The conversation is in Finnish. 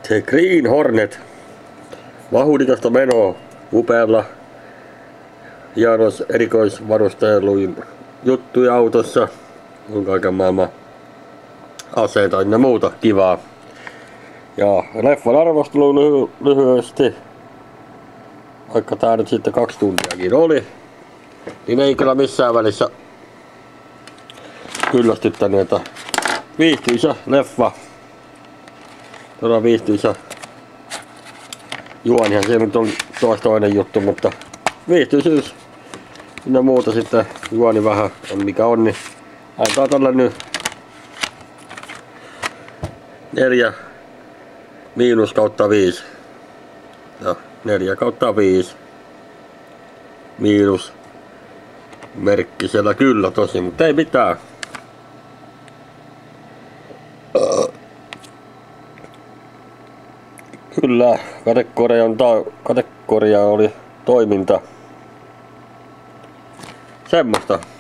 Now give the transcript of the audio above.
The Green Hornet. Vauhdikasta menoa upealla hienos erikoisvarusteluin juttuja autossa. On kaiken maailman aseita ja muuta kivaa. Ja leffan arvostelu lyhyesti. Vaikka tää nyt sitten 2 tuntiakin oli, niin ei kyllä missään välissä kyllästyttänyt, että viihtyisä leffa. Todella viihtyisä. Juonihan se nyt on toinen juttu, mutta viihtyisyys ja muuta sitten juoni vähän on mikä on, niin antaa tällä nyt 4 miinus kautta 5. Ja 4 kautta 5 miinus merkki siellä kyllä tosi, mutta ei mitään. Kyllä, kategoria oli toiminta. Semmoista.